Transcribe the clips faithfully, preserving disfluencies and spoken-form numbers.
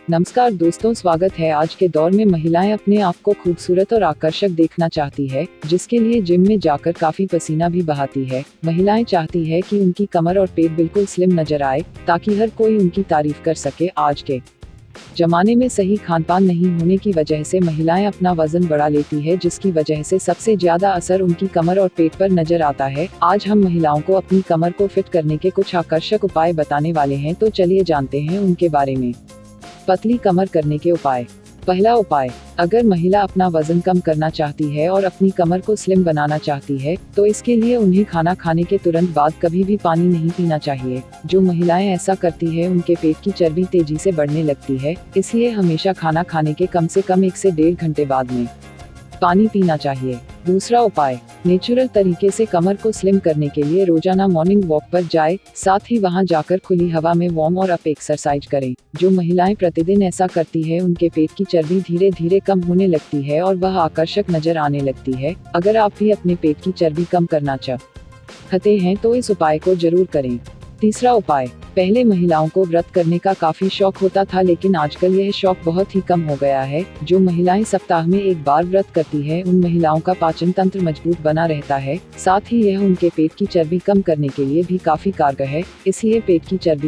नमस्कार दोस्तों, स्वागत है। आज के दौर में महिलाएं अपने आप को खूबसूरत और आकर्षक देखना चाहती है, जिसके लिए जिम में जाकर काफी पसीना भी बहाती है। महिलाएं चाहती है कि उनकी कमर और पेट बिल्कुल स्लिम नजर आए, ताकि हर कोई उनकी तारीफ कर सके। आज के जमाने में सही खानपान नहीं होने की वजह से महिलाएं अपना वजन बढ़ा लेती है, जिसकी वजह से सबसे ज्यादा असर उनकी कमर और पेट पर नजर आता है। आज हम महिलाओं को अपनी कमर को फिट करने के कुछ आकर्षक उपाय बताने वाले हैं, तो चलिए जानते हैं उनके बारे में। पतली कमर करने के उपाय। पहला उपाय, अगर महिला अपना वजन कम करना चाहती है और अपनी कमर को स्लिम बनाना चाहती है, तो इसके लिए उन्हें खाना खाने के तुरंत बाद कभी भी पानी नहीं पीना चाहिए। जो महिलाएं ऐसा करती है उनके पेट की चर्बी तेजी से बढ़ने लगती है, इसलिए हमेशा खाना खाने के कम से कम एक से डेढ़ घंटे बाद में पानी पीना चाहिए। दूसरा उपाय, नेचुरल तरीके से कमर को स्लिम करने के लिए रोजाना मॉर्निंग वॉक पर जाएं, साथ ही वहां जाकर खुली हवा में वार्म और अप एक्सरसाइज करें। जो महिलाएं प्रतिदिन ऐसा करती है उनके पेट की चर्बी धीरे धीरे कम होने लगती है और वह आकर्षक नजर आने लगती है। अगर आप भी अपने पेट की चर्बी कम करना चाहते हैं तो इस उपाय को जरूर करें। तीसरा उपाय, पहले महिलाओं को व्रत करने का काफी शौक होता था, लेकिन आजकल यह शौक बहुत ही कम हो गया है। जो महिलाएं सप्ताह में एक बार व्रत करती हैं, उन महिलाओं का पाचन तंत्र मजबूत बना रहता है, साथ ही यह उनके पेट की चर्बी कम करने के लिए भी काफी कारगर है। इसलिए पेट की चर्बी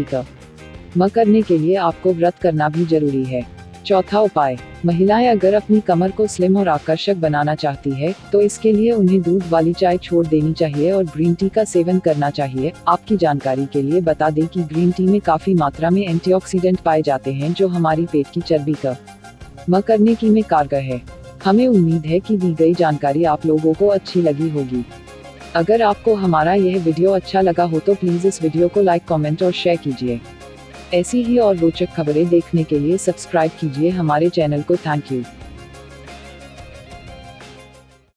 कम करने के लिए आपको व्रत करना भी जरूरी है। चौथा उपाय, महिलाएं अगर अपनी कमर को स्लिम और आकर्षक बनाना चाहती है, तो इसके लिए उन्हें दूध वाली चाय छोड़ देनी चाहिए और ग्रीन टी का सेवन करना चाहिए। आपकी जानकारी के लिए बता दें कि ग्रीन टी में काफी मात्रा में एंटीऑक्सीडेंट पाए जाते हैं, जो हमारी पेट की चर्बी कम करने की में कारगर है। हमें उम्मीद है कि दी गई जानकारी आप लोगों को अच्छी लगी होगी। अगर आपको हमारा यह वीडियो अच्छा लगा हो तो प्लीज इस वीडियो को लाइक, कमेंट और शेयर कीजिए। ऐसी ही और रोचक खबरें देखने के लिए सब्सक्राइब कीजिए हमारे चैनल को। Thank you.